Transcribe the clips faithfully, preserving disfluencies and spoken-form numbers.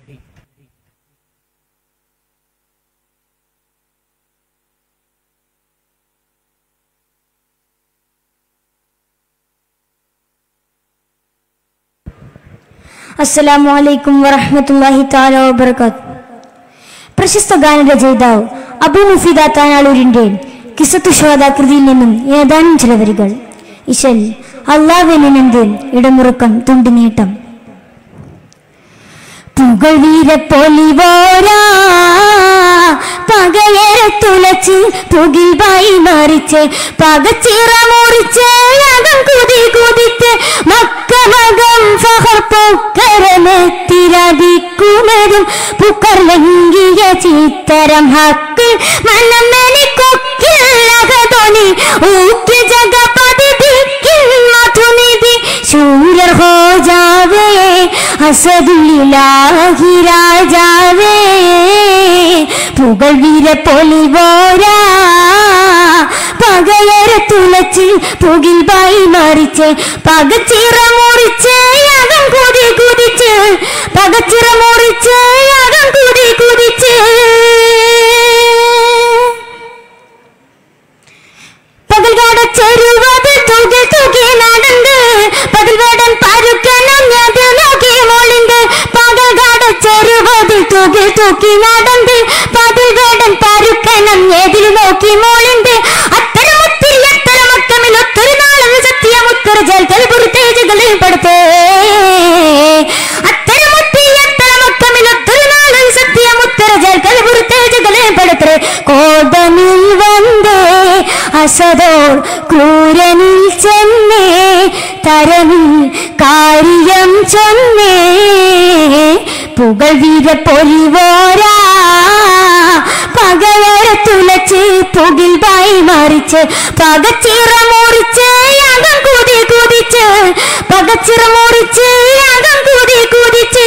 അസ്സലാമു അലൈക്കും വറഹ്മത്തുള്ളാഹി തആല വബറകാത്ത്. പ്രശസ്ത ഗാനരചയിതാവ് അബൂ മുഫീദ താനാളൂരിന്റെ ഖിസ്സത്തു ശുഹദാ കൃതിയിൽ നിന്നും ഏതാനും ചില വരികൾ. ഇശൽ അല്ലാഹുവിനെന്ത് ഇടമുറുക്കം തുണ്ടിനീട്ടം. പുകൾ വീരപ്പൊലിവോരാ പകയേറെ തുളച്ച് പുകിൽ വായി മറിച്ച് പകച്ചിറ മുറിച്ച് അകം കുതി കുതിച്ച് മക്കമകം ഫഹർ പൊക്കരമെത്തിരതിക്കുന്നതും പുക്കർ ലംഘിയ ചിത്തരം ഹക്ക് മണ്ണെനിക്കൊക്കില്ലകതൊനി ഊക്കി ജഗപതി ദിക്കിൽ മധുനിധി ശൂരർ ഹോ ജാവേ അസദുലില്ലാഹി രാജാവേ. പുകൾ വീരപ്പൊലിവോരാ പകയേറെ തുളച്ച് പുകിൽ വായി മറിച്ച് പകച്ചിറ മുറിച്ച് അകം കുതി കുതിച്ച് പകച്ചിറ മുറിച്ച് അകം കുതി കുതിച്ച് പകൽകാട ചെരുവത് തുകിൽ തുകി നടന്ന് പകൽവേടൻ പരുക്കനം അത് നോക്കി മോളിണ്ട് പകൽകാട ചെരുവത് തുകിൽ തുകി നടന്ന് പകൽവേടൻ പരുക്കനം ഏതിൽ നോക്കി മോളിണ്ട് അത്തരമൊത്തിരി അത്തരമക്കമിൽ ഒത്തിരി നാളെ സത്യമുത്തര ജൽക്കൽ പുറത്തേജുകളിൽ പെടുത്തേ അത്തരമൊത്തിരി അത്തരമക്കമിൽ ഒത്തിരി നാളെ സത്യമുത്തര ജൽക്കൽ പുറത്തേജുകളിൽ പെടുത്തേ. കോടമിൽ വന്നേ അസദോർ ക്രൂരനിൽ ചെന്നേ തരമിൽ കാര്യം ചൊന്നേ. പുകൾ വീരപ്പൊലിവോരാ പകയേറെ തുളച്ച് പുകിൽ വായി മറിച്ച് പകച്ചിറ മുറിച്ച് അകം കുതി കുതിച്ച് പകച്ചിറ മുറിച്ച് അകം കുതി കുതിച്ച്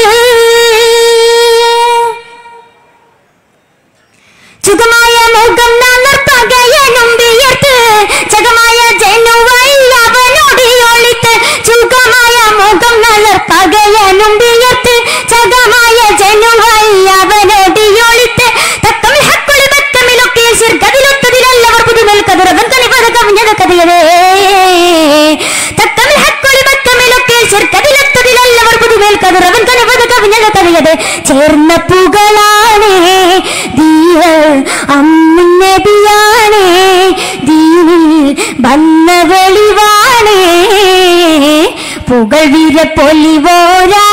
ചുഖമായ മുഖം നന്നർ പകയനും വിയർത്ത് ചകമായ ജനുവായി അവനോടിയൊളിത്ത് ചുഖമായ മുഖം നന്നർ പകയനും വിയർത്ത് ചകമായ ജനുവായി അവനോടിയൊളിത്ത് തക്കമിൽ ഹക്കുളി ബക്കമിലൊക്കെ ശിർക്കതിലൊത്തതിലല്ലവർ പുതുമേൽ കതിരവൻ കനിവത കവിഞ്ഞത് കഥയതേ. തക്കമിൽ ഹക്കുളി ബക്കമിലൊക്കെ ശിർക്കതിലൊത്തതിലല്ലവർ പുതുമേൽ കതിരവൻ കനിവത കവിഞ്ഞത് കഥയതേ. ചേർന്ന പുകളാണേ ദീവൽ അമ്മുന്നബിയാണേ ദീനിൽ വന്ന വെളിവാണേ. പുകൾ വീരപ്പൊലിവോരാ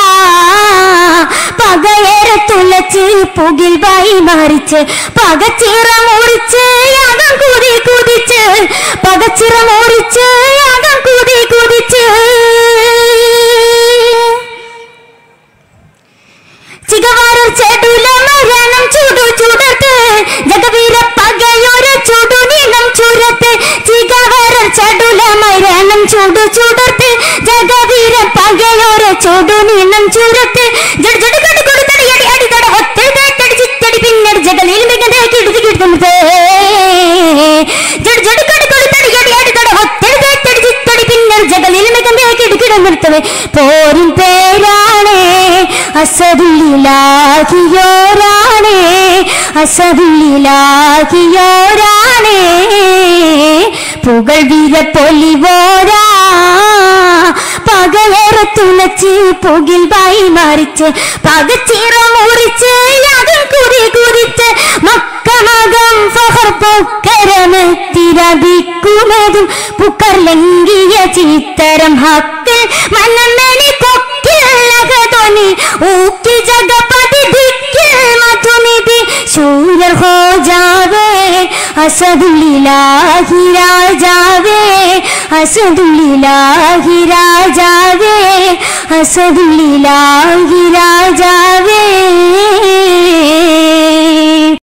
പകയേറെ തുളച്ച് പുകിൽ വായി മറിച്ച് പകച്ചിറ മുറിച്ച് അകം കുതി കുതിച്ച് പകച്ചിറ മുറിച്ച് അകം കുതി കുതിച്ച് ചികവാരർ ചെടുല മരണം ചുടു ചുടത്ത് ജഗവീര പകയൊരു ചുടു നീളം ചുരത്ത് ചികവാരർ ചെടുല മരണം ചുടു ചുടത്ത് ജഗവീര പകയൊരു ചുടു നീളം ചുരത്ത് ജഡ ജഡ കട കൊടുത്തടി അടി അടി തട ഒത്തടി തടി ചിത്തടി പിന്നടി ജഗലിൽ മികതെ കിടുതി കിടുന്നത് ജഡ ജഡ കട കൊടുത്തടി അടി അടി തട ഒത്തടി തടി ചിത്തടി പിന്നടി ജഗലിൽ മികതെ കിടു കിടന്നത്. പോരിൻ പേരാണേ അസദുലില്ലാഹിയോരാണേ അസദുലില്ലാഹിയോരാണേ. പുകൾ വീരപ്പൊലിവോരാ പകയേറെ തുളച്ച് പുകിൽ വായി മറിച്ച് പകച്ചിറ മുറിച്ച് അകം കുതി കുതിച്ച് മക്കമകം ഫഹർ പൊക്കരമെത്തിരതിക്കുന്നതും പുക്കർ ലംഘിയ ചിത്തരം ഹക്ക് മണ്ണെനിക്കൊക്കില്ലകതൊനി ഊക്കി ജഗപതി ദിക്കിൽ മധുനിധി ശൂരർ ഹോ ജാവേ അസദുലില്ലാഹി രാജാവേ അസദുലില്ലാഹി രാജാവേ അസദുലില്ലാഹി രാജാവേ.